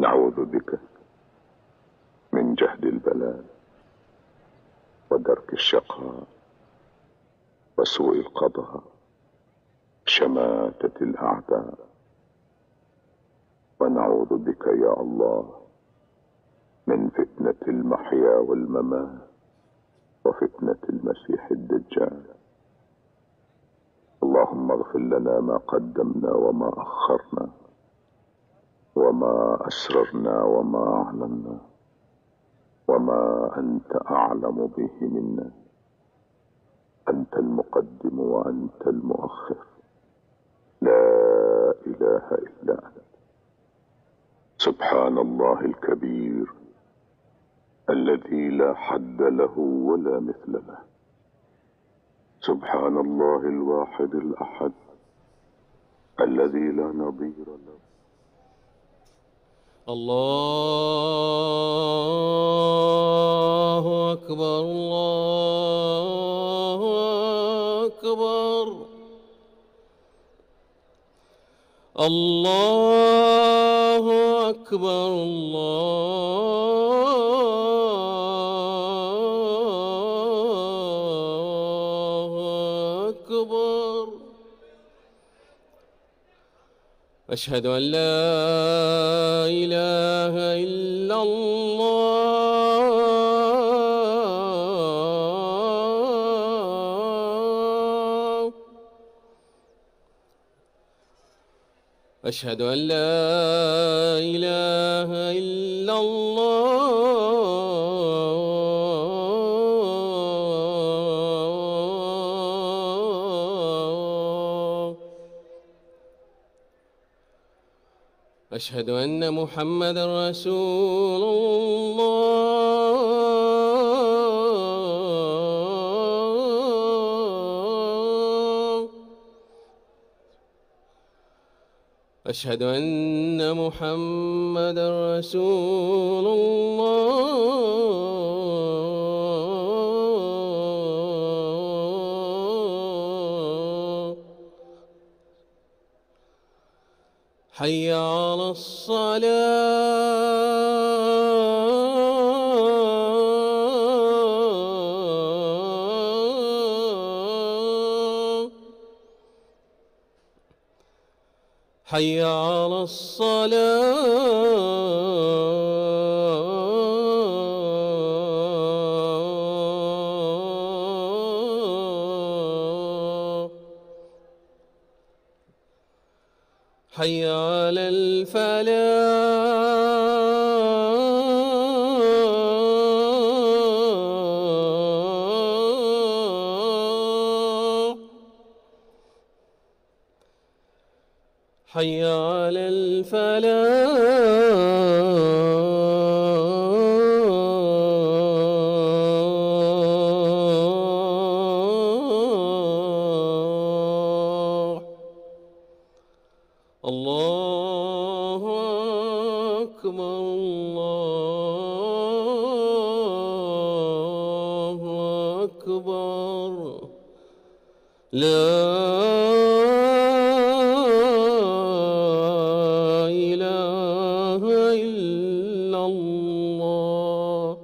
نعوذ بك من جهد البلاء ودرك الشقاء وسوء القضاء شماتة الأعداء. ونعوذ بك يا الله من فتنة المحيا والممات وفتنة المسيح الدجال. اللهم اغفر لنا ما قدمنا وما أخرنا وما أسررنا وما أعلنا وما أنت أعلم به منا. أنت المقدم وأنت المؤخر، لا إله إلا أنت. سبحان الله الكبير الذي لا حد له ولا مثل له. سبحان الله الواحد الأحد الذي لا نظير له. الله أكبر الله أكبر الله أكبر الله أكبر. أشهد أن لا إله إلا الله. أشهد أن لا إله إلا الله. أشهد أن محمدًا رسول الله. أشهد أن محمدًا رسول الله. حي على الصلاة. حي على الصلاة. حي على الفلاح. حي على الفلاح. الله أكبر الله أكبر. لا إله إلا الله.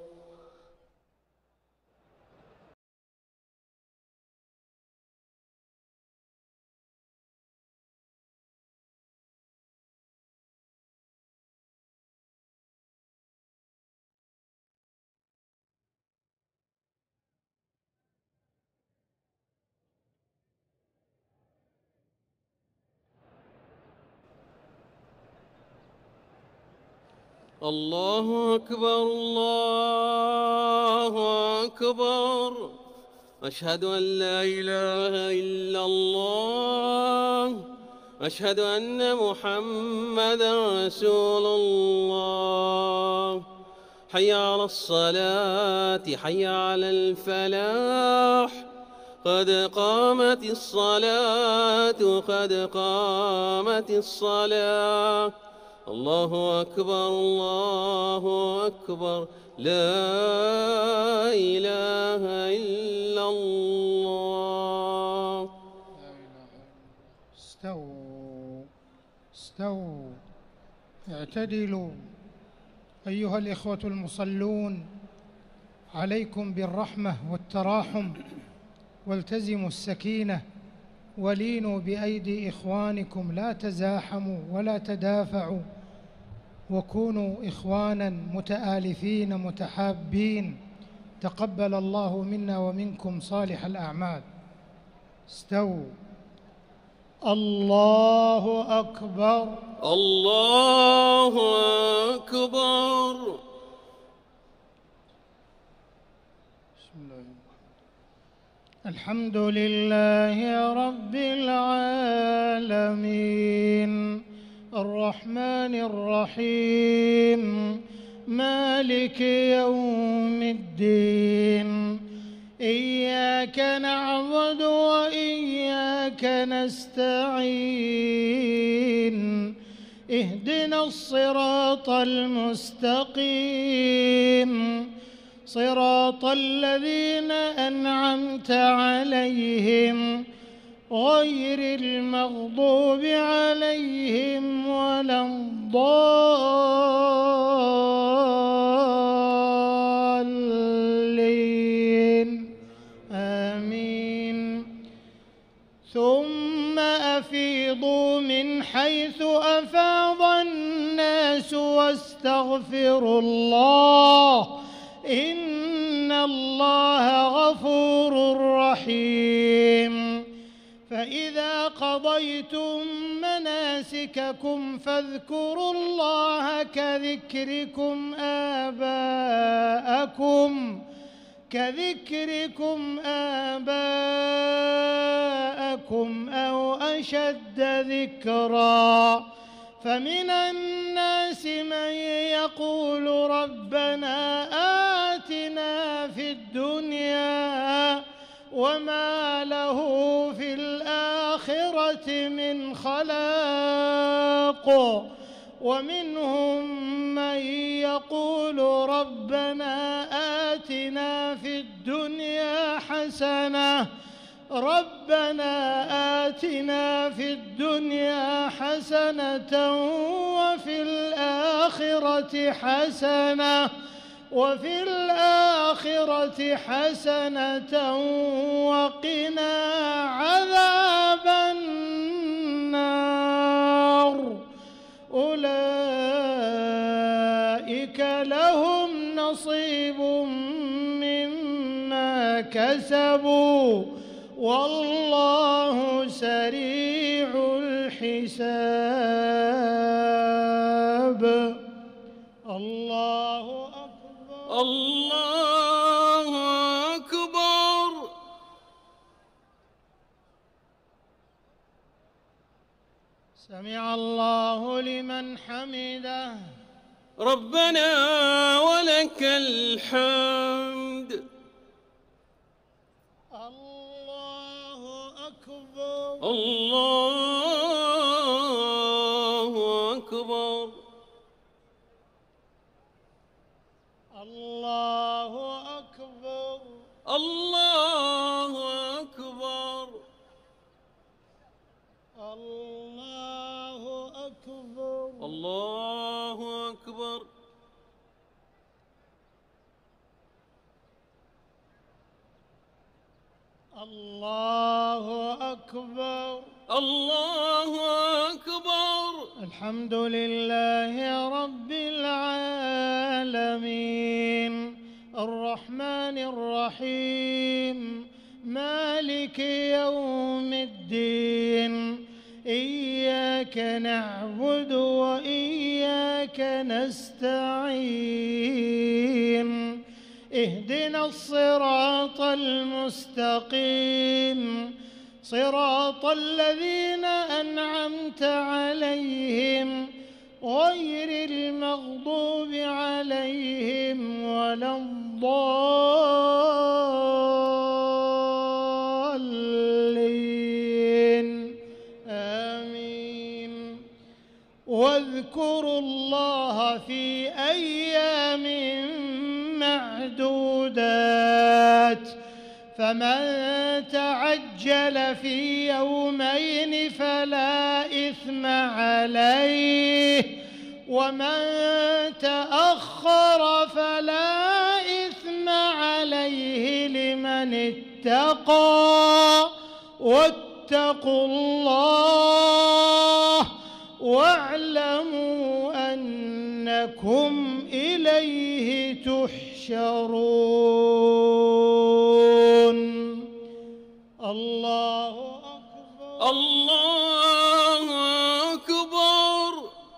الله أكبر الله أكبر. أشهد أن لا إله إلا الله. أشهد أن محمدًا رسول الله. حي على الصلاة حي على الفلاح. قد قامت الصلاة قد قامت الصلاة. الله أكبر الله أكبر. لا إله إلا الله. استووا استووا اعتدلوا. أيها الإخوة المصلون، عليكم بالرحمة والتراحم، والتزموا السكينة، ولينوا بأيدي إخوانكم، لا تزاحموا ولا تدافعوا، وكونوا إخوانا متآلفين متحابين. تقبل الله منا ومنكم صالح الأعمال. استووا. الله أكبر. الله أكبر. بسم الله. الحمد لله رب العالمين، الرحمن الرحيم، مالك يوم الدين. إياك نعبد وإياك نستعين. اهدنا الصراط المستقيم، صراط الذين أنعمت عليهم غير المغضوب عليهم ولا الضالين. آمين. ثم أفيضوا من حيث أفاض الناس واستغفروا الله، إن الله غفور رحيم. فإذا قضيتم مناسككم فاذكروا الله كذكركم آباءكم أو أشد ذكرا. فمن الناس من يقول ربنا آتنا في الدنيا وما له في الآخرة من خلاق، ومنهم من يقول ربنا آتنا في الدنيا حسنة وفي الآخرة حسنة وقنا عذاب النار. أولئك لهم نصيب مما كسبوا والله سريع الحساب. الله أكبر. الله أكبر. سمع الله لمن حمده. ربنا ولك الحمد. الله أكبر. الله أكبر. الله أكبر. الله أكبر. الله أكبر. الله أكبر. الله أكبر. الله أكبر. الحمد لله رب العالمين، الرحمن الرحيم، مالك يوم الدين. إياك نعبد وإياك نستعين. اهدنا الصراط المستقيم، صراط الذين أنعمت عليهم غير المغضوب عليهم ولا الضالين. آمين. واذكروا الله في أيام معدودات، فمن تعجل في يومين فلا إثم عليه، ومن تأخر فلا إثم عليه لمن اتقى واتقوا الله واعلموا أنكم إليه تحشرون. الله أكبر. الله أكبر.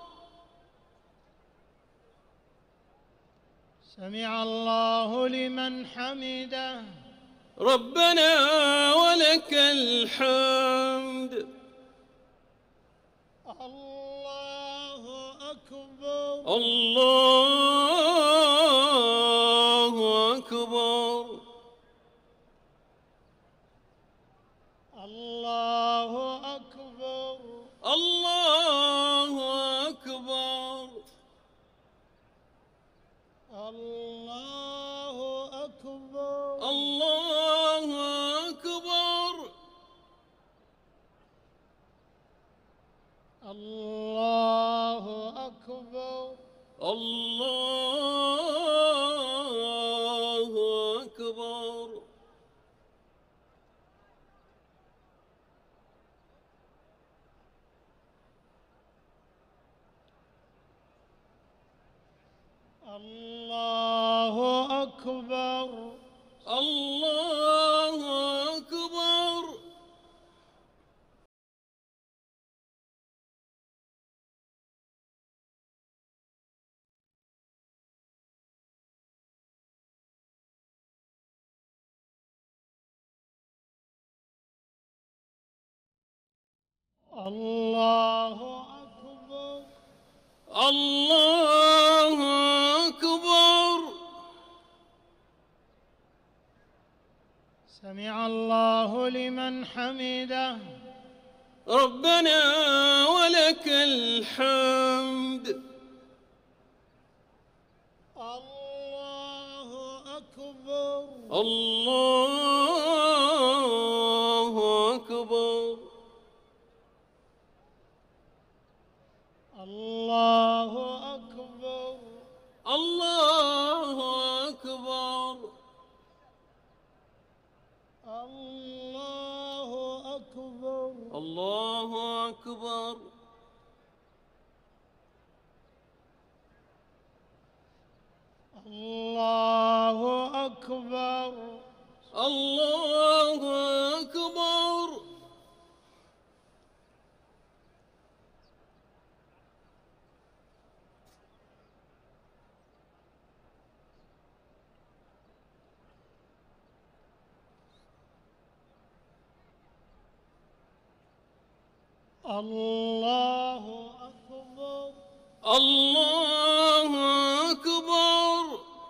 سمع الله لمن حمده. ربنا ولك الحمد. الله أكبر. الله أكبر. الله أكبر. الله أكبر. الله أكبر. الله أكبر. الله أكبر. الله أكبر. الله أكبر. الله أكبر. الله أكبر. الله أكبر. سمع الله لمن حمده. ربنا ولك الحمد. الله أكبر. الله أكبر. الله أكبر. الله أكبر. الله أكبر. الله أكبر. الله أكبر. الله أكبر. الله أكبر. الله أكبر.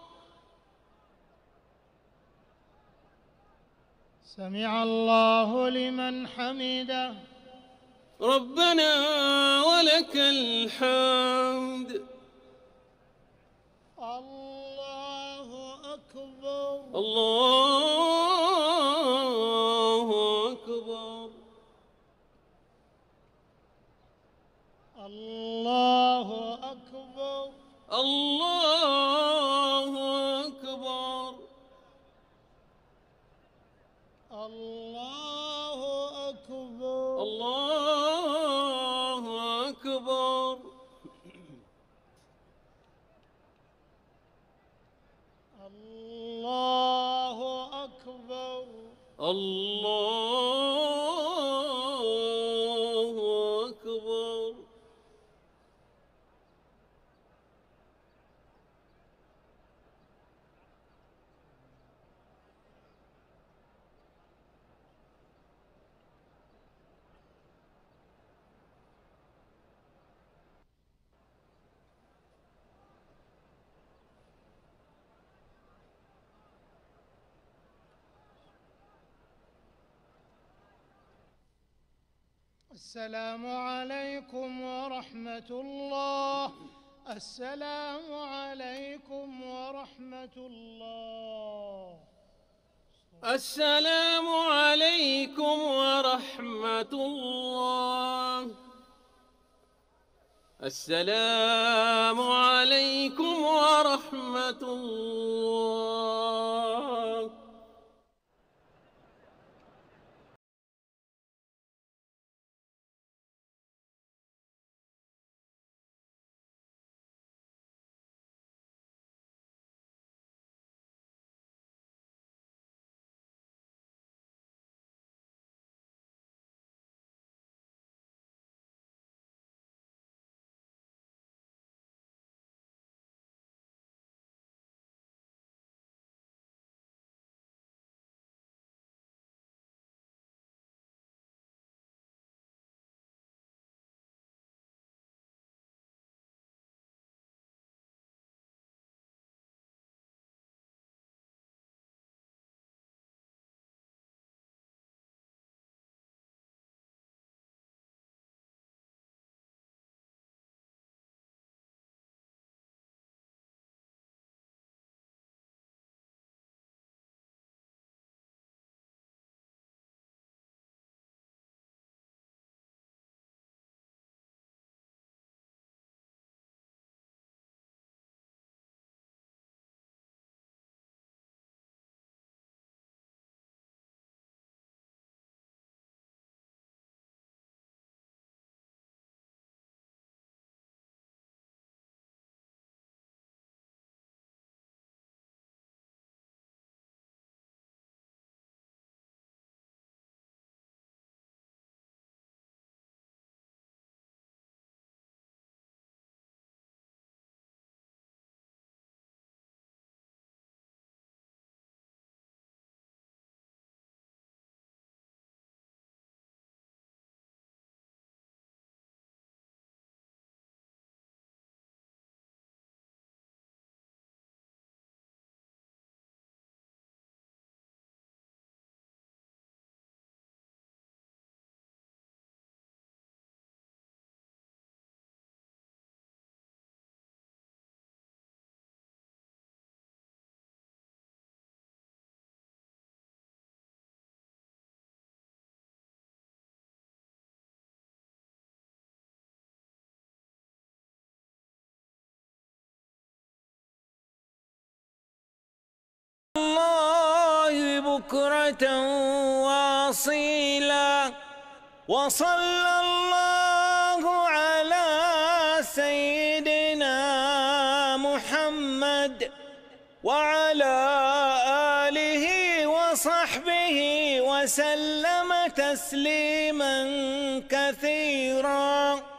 سمع الله لمن حمده. ربنا ولك الحمد. الله أكبر. الله أكبر. الله أكبر. الله أكبر. الله أكبر. الله أكبر. الله أكبر. الله أكبر. السلام عليكم ورحمة الله. السلام عليكم ورحمة الله. السلام عليكم ورحمة الله. السلام عليكم ورحمة الله. الله بكرة واصيلا، وصلى الله على سيدنا محمد وعلى آله وصحبه وسلم تسليما كثيرا.